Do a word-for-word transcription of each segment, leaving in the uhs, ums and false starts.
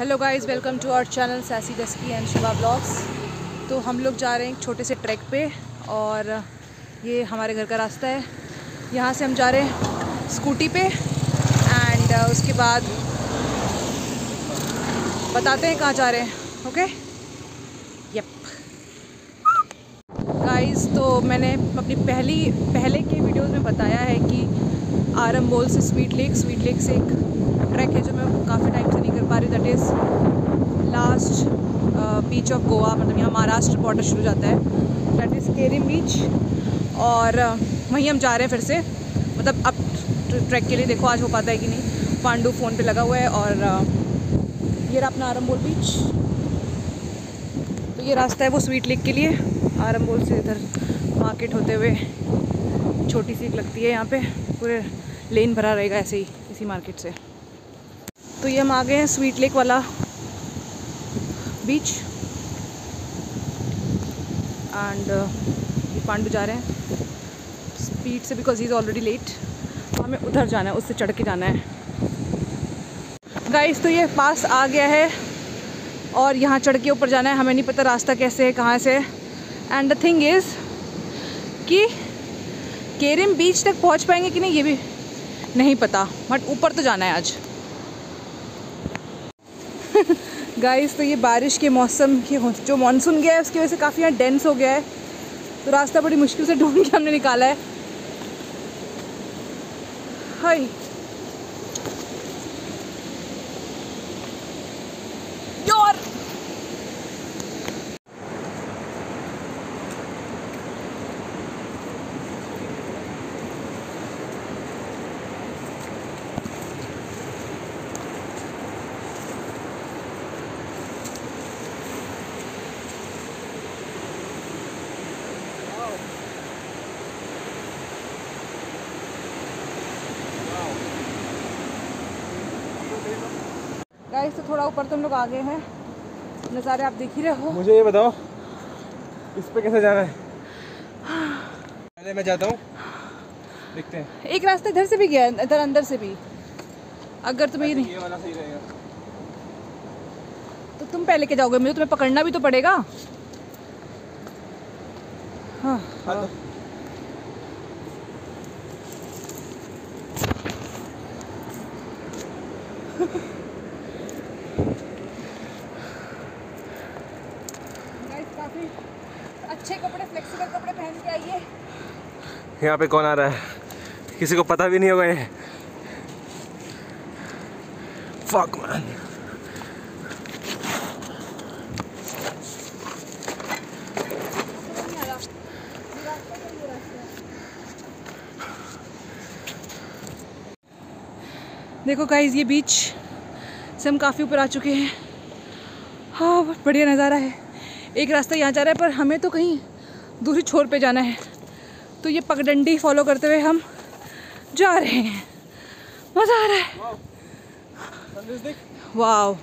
Hello guys, welcome to our channel sassy dusky and Shiva blogs. तो हम लोग जा रहे हैं एक छोटे से ट्रैक पे और ये हमारे घर का रास्ता है। यहाँ से हम जा रहे हैं स्कूटी पे एंड उसके बाद बताते हैं कहाँ जा रहे हैं। ओके यप गाइस, तो मैंने अपनी पहली पहले के वीडियोस में बताया है कि आरंबोल से स्वीट लेक स्वीट लेक से एक ट्रैक है जो मैं काफ़ी टाइम से नहीं कर पा रही। That is last beach of Goa, मतलब यहाँ महाराष्ट्र बॉर्डर शुरू जाता है। दैट इज़ केरिम बीच और uh, वहीं हम जा रहे हैं फिर से। मतलब अब ट्रैक के लिए देखो आज हो पाता है कि नहीं। पांडू फ़ोन पे लगा हुआ है और uh, ये रहा अपना आरंबोल बीच। तो ये रास्ता है वो स्वीट लेक के लिए। आरंबोल से इधर मार्केट होते हुए छोटी सी लगती है, यहाँ पे पूरे लेन भरा रहेगा ऐसे ही इसी मार्केट से। तो ये हम आ गए हैं स्वीट लेक वाला बीच एंड ये पांडू जा रहे हैं स्पीड से because he is already late. तो हमें उधर जाना है, उससे चढ़ के जाना है गाइस। तो ये पास आ गया है और यहाँ चढ़ के ऊपर जाना है। हमें नहीं पता रास्ता कैसे है, कहाँ से। एंड द थिंग इज़ कि केरिम बीच तक पहुँच पाएंगे कि नहीं ये भी नहीं पता, बट ऊपर तो जाना है आज। गाइस तो ये बारिश के मौसम की जो मानसून गया है उसकी वजह से काफ़ी यहाँ डेंस हो गया है, तो रास्ता बड़ी मुश्किल से ढूंढ के हमने निकाला है। हाय यार, गाइस तो थोड़ा ऊपर तुम लोग आ गए हैं, नज़ारे आप देख ही रहे हो। मुझे ये बताओ इस पे कैसे जाना है? पहले मैं जाता हूँ, देखते हैं। एक रास्ता इधर से भी गया, इधर अंदर से भी। अगर तुम्हें ये नहीं, ये वाला सही रहेगा। तो तुम पहले के जाओगे, मुझे तुम्हें पकड़ना भी तो पड़ेगा। हाँ, हाँ। काफी अच्छे कपड़े, फ्लेक्सिबल कपड़े पहन के आइए। यहाँ पे कौन आ रहा है किसी को पता भी नहीं होगा ये। Fuck man. देखो गाइस, ये बीच से हम काफ़ी ऊपर आ चुके हैं। हाँ बहुत बढ़िया नज़ारा है। एक रास्ता यहाँ जा रहा है पर हमें तो कहीं दूसरी छोर पे जाना है, तो ये पगडंडी फॉलो करते हुए हम जा रहे हैं। मज़ा आ रहा है। वाव,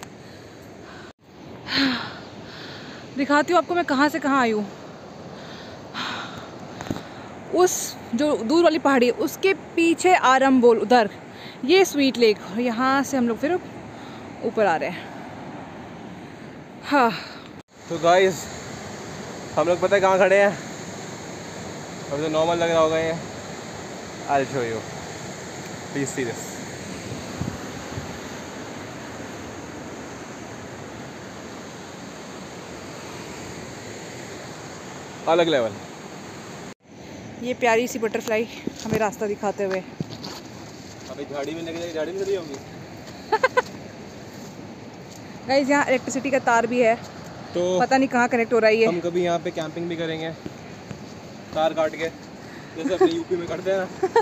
दिखाती हूँ आपको मैं कहाँ से कहाँ आई हूँ। उस जो दूर वाली पहाड़ी है उसके पीछे आरंबोल, उधर ये स्वीट लेक, और यहाँ से हम लोग फिर ऊपर आ रहे हैं। हाँ तो गाइस हम लोग पता है कहाँ खड़े हैं? अब तो नॉर्मल लग रहा होगा ये। I'll show you. Please see this. अलग लेवल। ये प्यारी सी बटरफ्लाई हमें रास्ता दिखाते हुए। अभी झाड़ी में लगी, झाड़ी में लगी होंगी। गाइस यहाँ इलेक्ट्रिसिटी का तार भी है, तो पता नहीं कहाँ कनेक्ट हो रहा है ये। हम कभी यहाँ पे कैंपिंग भी करेंगे तार काट के, जैसे अपने यूपी में करते हैं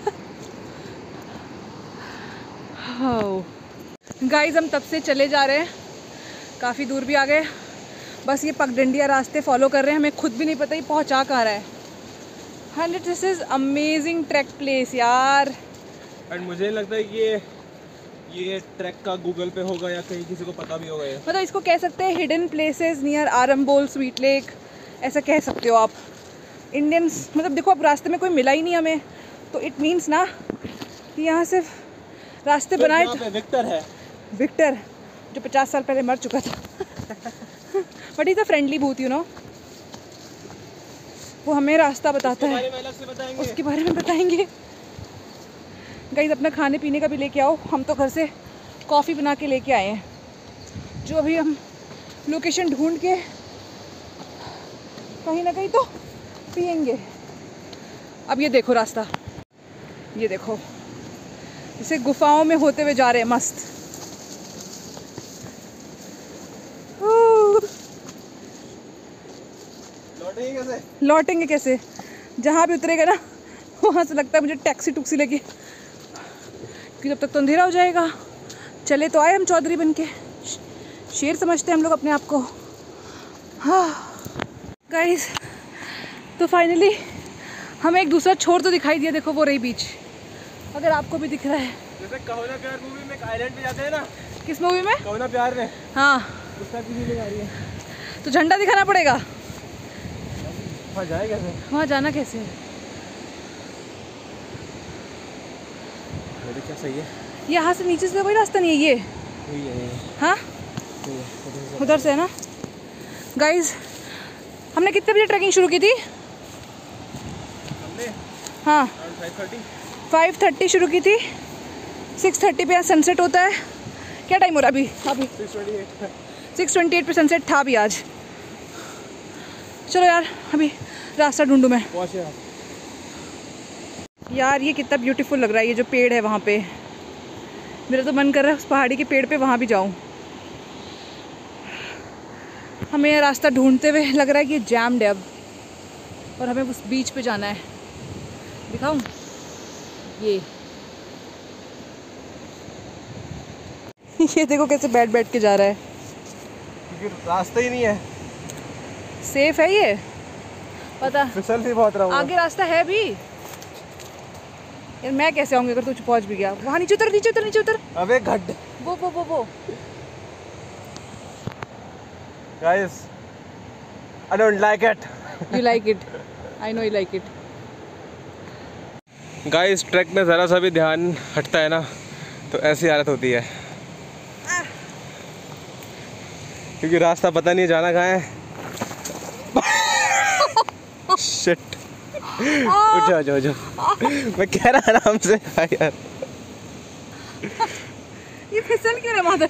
ना। गाइस हम तब से चले जा रहे हैं, काफ़ी दूर भी आ गए। बस ये पगडंडिया रास्ते फॉलो कर रहे हैं, हमें खुद भी नहीं पता ये पहुँचा कहाँ रहा है। And this is amazing track place यार। एंड मुझे लगता है कि ये ये ट्रैक का गूगल पे होगा या कहीं किसी को पता भी होगा ये। मतलब इसको कह सकते हैं hidden places near Arambol sweet lake, ऐसा कह सकते हो आप। इंडियंस मतलब देखो, अब रास्ते में कोई मिला ही नहीं हमें, तो इट मीन्स ना कि यहाँ सिर्फ रास्ते बनाए। विक्टर है, विक्टर जो पचास साल पहले मर चुका था। बट इज़ अ फ्रेंडली भूत, यू नो। वो हमें रास्ता बताता है, उसके बारे में बताएंगे। गाइस अपना खाने पीने का भी लेके आओ। हम तो घर से कॉफ़ी बना के लेके आए हैं, जो अभी हम लोकेशन ढूंढ के कहीं ना कहीं तो पियेंगे। अब ये देखो रास्ता, ये देखो, इसे गुफाओं में होते हुए जा रहे हैं मस्त। लौटेंगे कैसे? लौटेंगे कैसे? जहाँ भी उतरेगा ना वहाँ से लगता है मुझे टैक्सी टुक्सी लेके, क्योंकि जब तक तो अंधेरा हो जाएगा। चले तो आए हम चौधरी बन के, शेर समझते हैं हम लोग अपने आप को। हाँ गाइस, तो फाइनली हमें एक दूसरा छोर तो दिखाई दिया। देखो वो रही बीच, अगर आपको भी दिख रहा है। जैसे कहो ना प्यार मूवी में एक आइलैंड पे जाते हैं ना। किस मूवी में? कहो ना प्यार में। हाँ, उसका किसी ले जा रही है। तो झंडा दिखाना पड़ेगा। वहाँ जाए कैसे? वहाँ जाना कैसे है? क्या सही है? यहाँ से नीचे से कोई रास्ता नहीं है ये? वही है। हाँ, उधर से है ना। गाइस हमने कितने बजे ट्रैकिंग शुरू की थी? हमने हाँ फाइव थर्टी शुरू की थी। सिक्स थर्टी पे यहाँ सनसेट होता है। क्या टाइम हो रहा है अभी? अभी सिक्स ट्वेंटी एट पे सनसेट था अभी आज। चलो यार अभी रास्ता ढूंढूं मैं। यार ये कितना ब्यूटीफुल लग रहा है, ये जो पेड़ है वहाँ पे। मेरा तो मन कर रहा है उस पहाड़ी के पेड़ पे वहाँ भी जाऊँ। हमें यह रास्ता ढूंढते हुए लग रहा है कि ये जैम्ड है अब, और हमें उस बीच पे जाना है। दिखाऊं? ये ये देखो कैसे बैठ बैठ के जा रहा है, क्योंकि रास्ता ही नहीं है। सेफ है ये? पता फिसल भी बहुत रहा हूँ। आगे रास्ता है भी यार, मैं कैसे आऊँगी अगर तू पहुँच भी गया? वहाँ नीचे उतर, नीचे उतर, नीचे उतर। अबे गड्ढ। वो वो वो वो Guys, I don't like it. You like it. I know you like it. Guys, track में ज़रा सा भी ध्यान हटता है ना तो ऐसी हालत होती है, क्योंकि रास्ता पता नहीं जाना कहाँ है। Shit. उठ जाओ जाओ जाओ। मैं कह रहा आराम से यार। ये फिसल क्यों रहा माधर?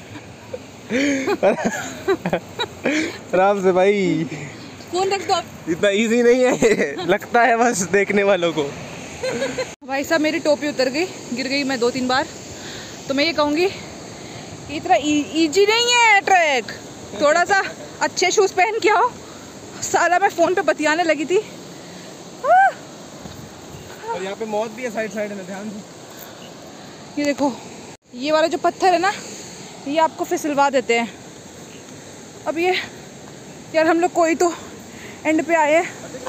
आराम से भाई, फोन रख दो। इतना इजी नहीं है लगता है बस देखने वालों को। भाई साहब मेरी टोपी उतर गई, गिर गई मैं दो तीन बार। तो मैं ये कहूँगी इतना इजी नहीं है ट्रैक, थोड़ा सा अच्छे शूज़ पहन के आओ। साला मैं फ़ोन पे बतियाने लगी थी। और यहाँ पे मौत भी है साइड साइड में, ध्यान से। ये देखो, ये वाला जो पत्थर है ना, ये आपको फिसलवा देते हैं। अब ये यार हम लोग कोई तो एंड पे आए हैं।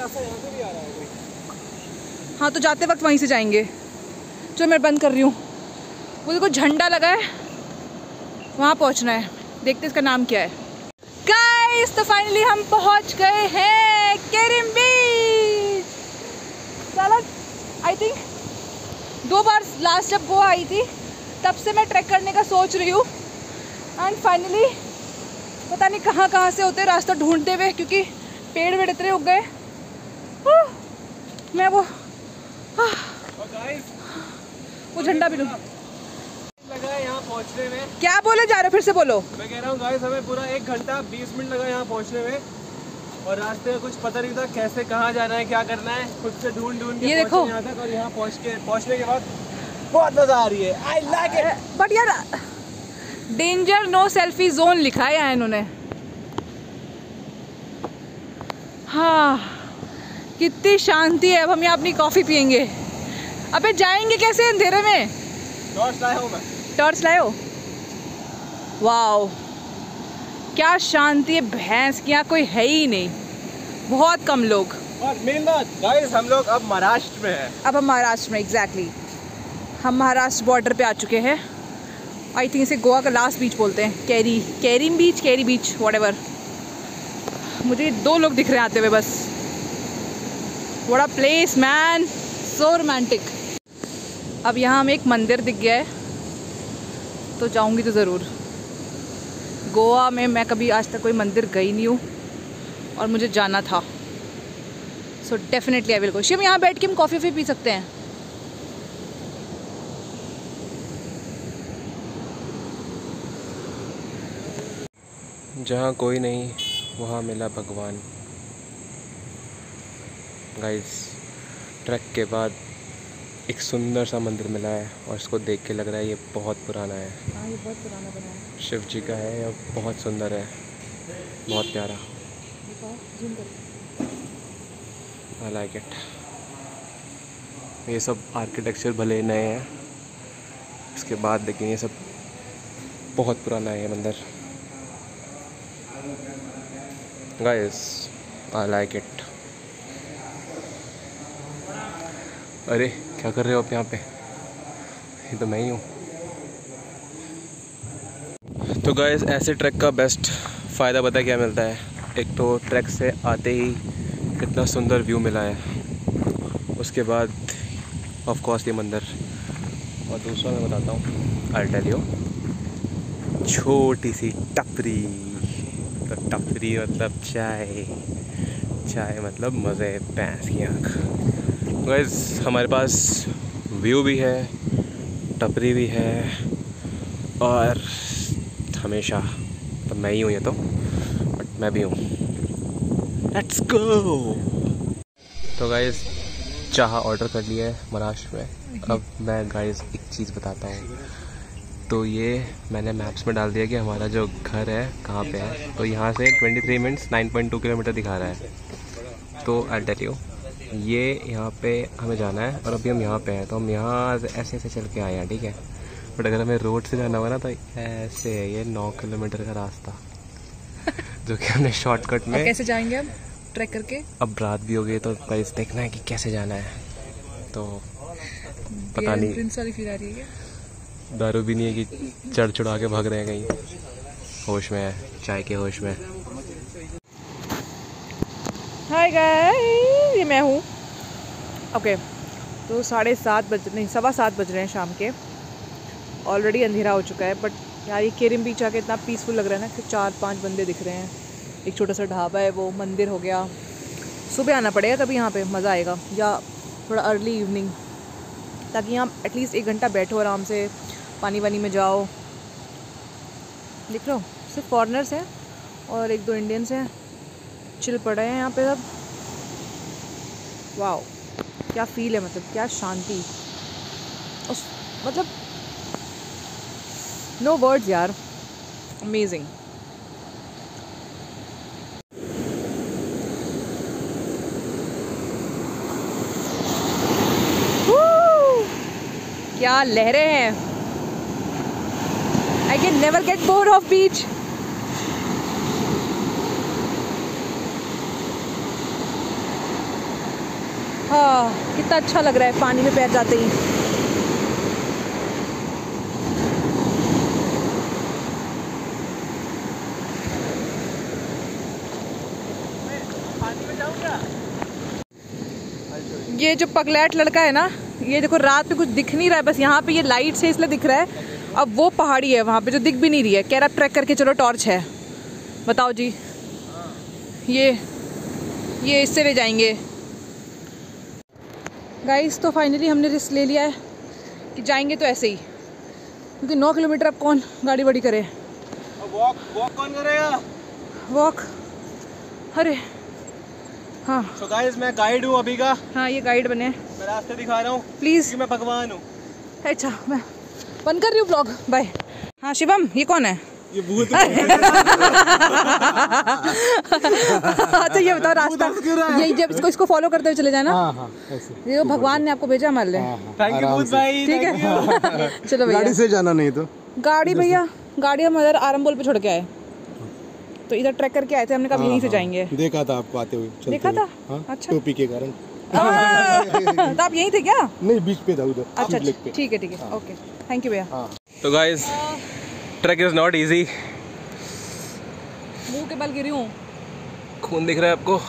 हाँ तो जाते वक्त वहीं से जाएंगे। चलो मैं बंद कर रही हूँ। वो देखो झंडा लगा है, वहाँ पहुँचना है। देखते इसका नाम क्या है। गाइस तो फाइनली हम पहुँच गए हैं केरिम बीच। साला आई थिंक दो बार लास्ट जब गोवा आई थी तब से मैं ट्रैक करने का सोच रही हूँ। एंड फाइनली पता नहीं कहाँ कहाँ से होते रास्ता ढूंढते हुए, क्योंकि पेड़ वेड़ इतने उग गए। मैं वो वो झंडा भी लगा है यहाँ पहुँचने में। क्या बोले जा रहे हो? फिर से बोलो। मैं कह रहा हूँ गाइस हमें पूरा एक घंटा बीस मिनट लगा यहाँ पहुँचने में, और रास्ते में कुछ पता नहीं था कैसे कहाँ जाना है, क्या करना है। खुद से ढूंढ ढूंढ के ये देखो यहाँ तक, और यहाँ पहुँच के पहुँचने के बाद बहुत मजा आ रही है। I like it. बट यार डेंजर नो सेल्फी जोन लिखा है यहाँ इन्होंने। हाँ कितनी शांति है। अब हम यहाँ अपनी कॉफ़ी पियेंगे। अबे जाएंगे कैसे अंधेरे में? टॉर्च लाया हूँ मैं। टॉर्च लाए हो? वाओ क्या शांति है। भैंस की यहाँ कोई है ही नहीं, बहुत कम लोग। और मेन बात गाइस, हम लोग अब महाराष्ट्र में हैं। अब हम महाराष्ट्र में, एग्जैक्टली exactly. हम महाराष्ट्र बॉर्डर पे आ चुके हैं। आई थिंक इसे गोवा का लास्ट बीच बोलते हैं, Keri Querim beach, Keri beach, whatever. मुझे दो लोग दिख रहे हैं आते हुए बस। What a place man, so romantic. अब यहाँ हमें एक मंदिर दिख गया है, तो जाऊँगी तो ज़रूर। गोवा में मैं कभी आज तक कोई मंदिर गई नहीं हूँ और मुझे जाना था, so definitely I will go. Shiv यहाँ बैठ के हम कॉफ़ी वॉफ़ी पी सकते हैं। जहाँ कोई नहीं वहाँ मिला भगवान। गाइस, ट्रैक के बाद एक सुंदर सा मंदिर मिला है और इसको देख के लग रहा है ये बहुत पुराना है। हाँ, ये बहुत पुराना बना है। शिव जी का है, ये बहुत सुंदर है, बहुत प्यारा। I like it. ये सब आर्किटेक्चर भले नए हैं इसके बाद, लेकिन ये सब बहुत पुराना है ये मंदिर। Guys, I like it. अरे क्या कर रहे हो आप यहाँ पे? ये तो मैं ही हूँ। तो गाइस, ऐसे ट्रैक का बेस्ट फ़ायदा पता है क्या मिलता है? एक तो ट्रैक से आते ही कितना सुंदर व्यू मिला है, उसके बाद ऑफ कोर्स ये मंदिर, और दूसरा मैं बताता हूँ, आई टेल यू, छोटी सी टपरी। तो टपरी मतलब चाय, चाय मतलब मज़े, पैंस की आँख। गाइस, हमारे पास व्यू भी है, टपरी भी है, और हमेशा तो मैं ही हूँ, ये तो बट मैं भी हूँ। Let's go. तो गाइस, चाह ऑर्डर कर लिया है महाराष्ट्र में। अब मैं गाइस एक चीज़ बताता हूँ। तो ये मैंने मैप्स में डाल दिया कि हमारा जो घर है कहाँ पे है। तो यहाँ से तेईस minutes nine point two kilometre दिखा रहा है। तो आई टेल यू, ये यहाँ पे हमें जाना है और अभी हम यहाँ पे हैं। तो हम यहाँ ऐसे ऐसे चल के आए हैं, ठीक है। बट अगर हमें रोड से जाना होगा ना तो ऐसे है, ये नौ किलोमीटर का रास्ता जो कि हमने शॉर्टकट में। कैसे जाएंगे अब ट्रैक करके? अब रात भी हो गई तो गाइस देखना है कि कैसे जाना है। तो पता नहीं, प्रिंस वाली फील आ रही है। दारू भी नहीं है कि चढ़ चढ़ा के भाग रहे हैं कहीं, होश में है, चाय के होश में। हाय गाइस, ये मैं हूँ। ओके, तो साढ़े सात बज नहीं सवा सात बज रहे हैं शाम के। ऑलरेडी अंधेरा हो चुका है, बट यार ये केरम बीच आके इतना पीसफुल लग रहा है ना कि चार पांच बंदे दिख रहे हैं। एक छोटा सा ढाबा है, वो मंदिर हो गया। सुबह आना पड़ेगा कभी यहाँ पे, मज़ा आएगा, या थोड़ा अर्ली इवनिंग, ताकि यहाँ एटलीस्ट एक घंटा बैठो आराम से, पानी वानी में जाओ। देख लो, सिर्फ फॉरेनर्स हैं और एक दो इंडियंस हैं, चिल पड़े हैं यहाँ पे सब। वाओ, क्या फील है, मतलब क्या शांति, उस मतलब नो वर्ड्स यार, अमेजिंग। क्या लहरें हैं। I can never get bored of beach. हाँ, कितना अच्छा लग रहा है पानी में पैर जाते ही। ये जो पगलैट लड़का है ना, ये देखो रात में कुछ दिख नहीं रहा है, बस यहाँ पे ये लाइट से इसलिए दिख रहा है। अब वो पहाड़ी है वहाँ पे जो दिख भी नहीं रही है, कह रहा ट्रैक करके चलो, टॉर्च है। बताओ जी, ये ये इससे ले जाएंगे। गाइस, तो फाइनली हमने रिस्क ले लिया है कि जाएंगे तो ऐसे ही, क्योंकि नौ किलोमीटर अब कौन गाड़ी बड़ी करे। वॉक वॉक कौन करेगा? वॉक, अरे हाँ। so guys, मैं गाइड हूँ अभी का। हाँ, ये गाइड बने, मैं रास्ते दिखा रहा हूँ प्लीज़। मैं भगवान हूँ। अच्छा, मैं बंद कर रही हूँ ब्लॉग, बाय। हाँ शिवम, ये कौन है? ये भूत अच्छा ये बताओ रास्ता, ये जब इसको इसको फॉलो करते हुए चले जाना। हाँ हाँ, ऐसे। ये भगवान ने आपको भेजा मान ले। थैंक यू भूत भाई, ठीक है। चलो भैया, गाड़ी से जाना नहीं तो गाड़ी भैया गाड़ी हम इधर आरंबोल पे छोड़ के आए, तो इधर ट्रैक करके आए थे, हमने कहा यहीं से जाएंगे। देखा था आपको आते हुए, देखा था? अच्छा, टोपी के कारण। तो आप यहीं थे क्या? नहीं, बीच पे था उधर। अच्छा ठीक है ठीक है, ओके, थैंक यू भैया। तो guys, track is not easy. मुंह के बल गिरी हूँ, खून दिख रहा है आपको?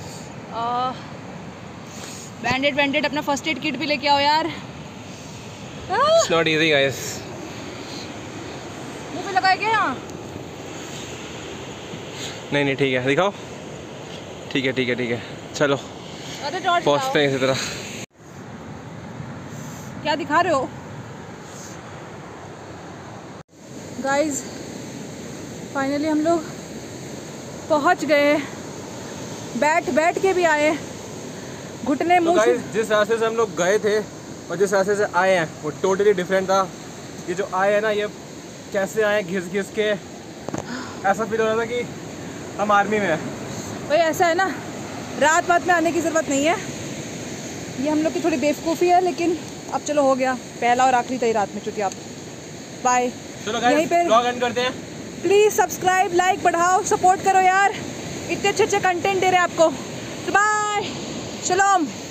बैंडेड बैंडेड अपना फर्स्ट एड किट भी लेके आओ यार। It's not easy guys. मुंह पे लगाए क्या यहाँ? नहीं नहीं ठीक है, दिखाओ। ठीक है ठीक है ठीक है, चलो अरे टॉर्च पहुँचते हैं इसी तरह। क्या दिखा रहे हो गाइस? फाइनली हम लोग पहुंच गए, बैठ बैठ के भी आए, घुटने तो मुंह से। गाइस जिस रास्ते से हम लोग गए थे और जिस रास्ते से आए हैं वो टोटली डिफरेंट था। ये जो आए हैं ना, ये कैसे आए घिस घिस के, ऐसा फील हो रहा था कि हम आर्मी में हैं। भाई ऐसा है ना, रात रात में आने की ज़रूरत नहीं है, ये हम लोग की थोड़ी बेवकूफ़ी है, लेकिन अब चलो हो गया, पहला और आखिरी था रात में चुटिया। बाय। चलो यहीं गाइस पे ब्लॉग एंड करते हैं। प्लीज़ सब्सक्राइब, लाइक बढ़ाओ, सपोर्ट करो यार, इतने अच्छे अच्छे कंटेंट दे रहे हैं आपको। बाय, शलोम।